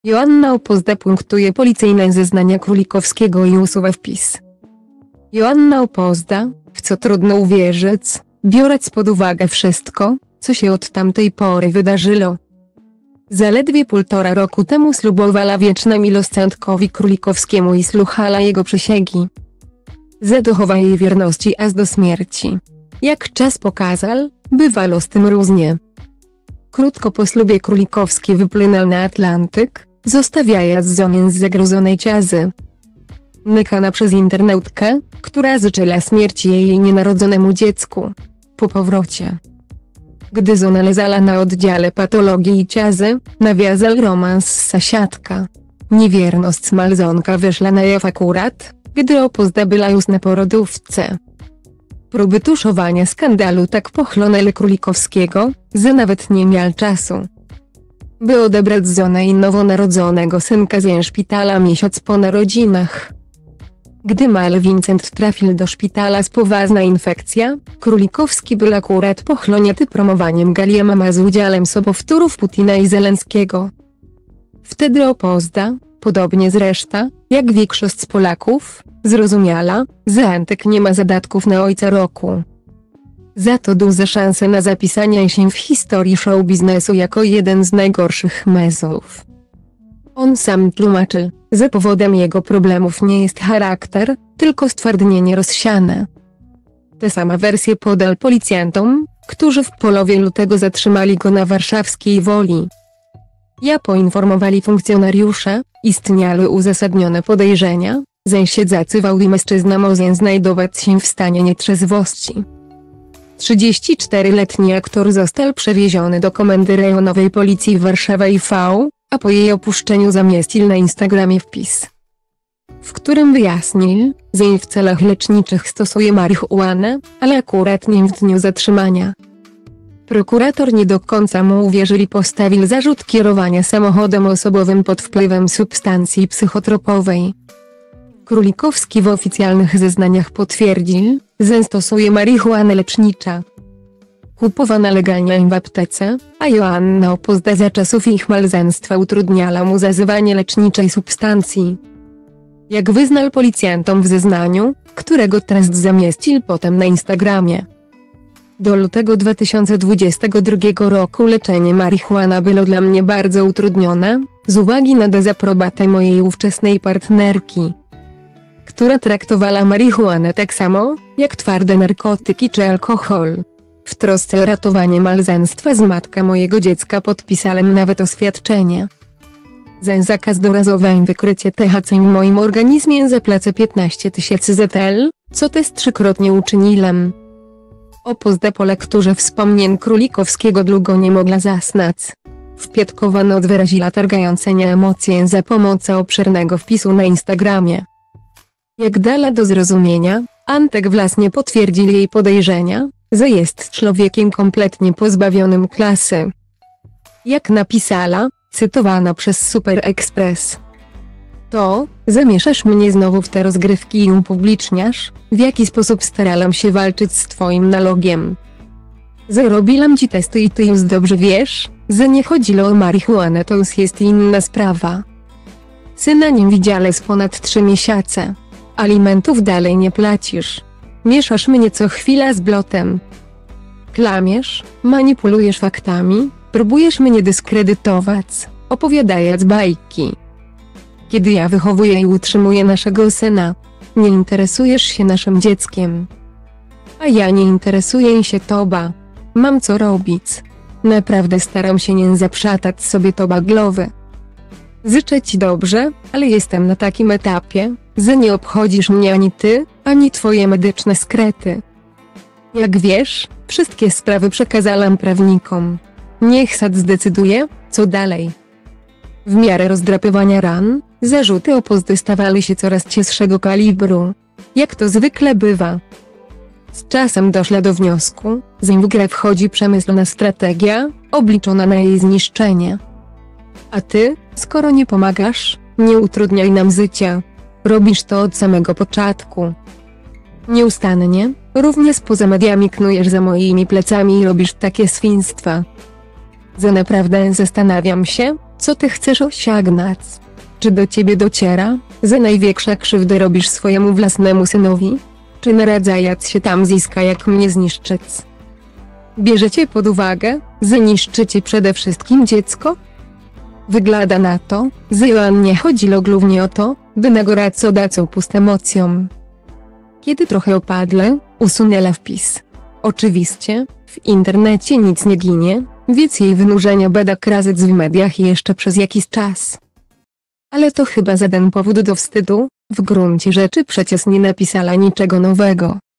Joanna Opozda punktuje policyjne zeznania Królikowskiego i usuwa wpis. Joanna Opozda, w co trudno uwierzyć, biorąc pod uwagę wszystko, co się od tamtej pory wydarzyło. Zaledwie 1,5 roku temu ślubowała wieczna miłość Antkowi Królikowskiemu i słuchała jego przysięgi. Zadochowa jej wierności aż do śmierci. Jak czas pokazał, bywało z tym różnie. Krótko po ślubie Królikowski wypłynął na Atlantyk, zostawiając żonę z zagrożonej ciazy. Nykana przez internautkę, która życzyła śmierci jej nienarodzonemu dziecku. Po powrocie, gdy żona leżała na oddziale patologii i ciazy, nawiązał romans z sąsiadką. Niewierność małżonka wyszła na jaw akurat, gdy Opozda była już na porodówce. Próby tuszowania skandalu tak pochłonęły Królikowskiego, że nawet nie miał czasu, by odebrać żonę i nowonarodzonego synka ze szpitala miesiąc po narodzinach. Gdy mały Vincent trafił do szpitala z poważną infekcją, Królikowski był akurat pochłonięty promowaniem Galia Mama z udziałem sobowtórów Putina i Zelenskiego. Wtedy Opozda, podobnie zresztą, jak większość Polaków, zrozumiała, że Antek nie ma zadatków na ojca roku. Za to duże szanse na zapisanie się w historii show biznesu jako jeden z najgorszych mężów. On sam tłumaczył, że powodem jego problemów nie jest charakter, tylko stwardnienie rozsiane. Tę samą wersję podał policjantom, którzy w połowie lutego zatrzymali go na warszawskiej Woli. Jak poinformowali funkcjonariusze, istniały uzasadnione podejrzenia, że siedzący w Audi mężczyzna może znajdować się w stanie nietrzeźwości. 34-letni aktor został przewieziony do Komendy Rejonowej Policji w Warszawie IV, a po jej opuszczeniu zamieścił na Instagramie wpis, w którym wyjaśnił, że w celach leczniczych stosuje marihuanę, ale akurat nie w dniu zatrzymania. Prokurator nie do końca mu uwierzył i postawił zarzut kierowania samochodem osobowym pod wpływem substancji psychotropowej. Królikowski w oficjalnych zeznaniach potwierdził, że stosuje marihuanę lecznicza, kupowana legalnie w aptece, a Joanna Opozda za czasów ich małżeństwa utrudniała mu zażywanie leczniczej substancji. Jak wyznał policjantom w zeznaniu, którego treść zamieścił potem na Instagramie. Do lutego 2022 roku leczenie marihuana było dla mnie bardzo utrudnione, z uwagi na dezaprobatę mojej ówczesnej partnerki, która traktowała marihuanę tak samo, jak twarde narkotyki czy alkohol. W trosce o ratowanie małżeństwa z matką mojego dziecka podpisałem nawet oświadczenie. Za zakaz dorazowe wykrycie THC w moim organizmie zapłacę 15 000 ZL, co też 3-krotnie uczyniłem. Opozda po lekturze wspomnień Królikowskiego długo nie mogła zasnąć. Wpiątkowa noc wyraziła targające emocje za pomocą obszernego wpisu na Instagramie. Jak dała do zrozumienia, Antek własnie potwierdził jej podejrzenia, że jest człowiekiem kompletnie pozbawionym klasy. Jak napisała, cytowana przez Super Express: to, zamieszasz mnie znowu w te rozgrywki i upubliczniasz, w jaki sposób starałam się walczyć z twoim nalogiem. Zrobiłam ci testy i ty już dobrze wiesz, że nie chodziło o marihuanę, to już jest inna sprawa. Syna nie widziałeś ponad 3 miesiące. Alimentów dalej nie płacisz. Mieszasz mnie co chwila z blotem. Klamiesz, manipulujesz faktami, próbujesz mnie dyskredytować, opowiadając bajki. Kiedy ja wychowuję i utrzymuję naszego syna, nie interesujesz się naszym dzieckiem. A ja nie interesuję się tobą. Mam co robić. Naprawdę staram się nie zaprzatać sobie toba głowy. Życzę ci dobrze, ale jestem na takim etapie, że nie obchodzisz mnie ani ty, ani twoje medyczne sekrety. Jak wiesz, wszystkie sprawy przekazałam prawnikom. Niech sąd zdecyduje, co dalej. W miarę rozdrapywania ran, zarzuty Opozdy stawały się coraz cięższego kalibru. Jak to zwykle bywa. Z czasem doszła do wniosku, że w grę wchodzi przemyślna strategia, obliczona na jej zniszczenie. A ty, skoro nie pomagasz, nie utrudniaj nam życia. Robisz to od samego początku. Nieustannie, również poza mediami knujesz za moimi plecami i robisz takie świństwa. Że naprawdę zastanawiam się, Co ty chcesz osiągnąć? Czy do ciebie dociera, że największe krzywdy robisz swojemu własnemu synowi? Czy naradzając się tam zyska jak mnie zniszczyć? Bierzecie pod uwagę, że niszczycie przede wszystkim dziecko? Wygląda na to, że Joannie chodziło głównie o to, by nagradzać puste emocjom. Kiedy trochę opadle, usunęła wpis. Oczywiście, w internecie nic nie ginie, więc jej wynurzenia będą krążyć w mediach jeszcze przez jakiś czas. Ale to chyba żaden powód do wstydu, w gruncie rzeczy przecież nie napisała niczego nowego.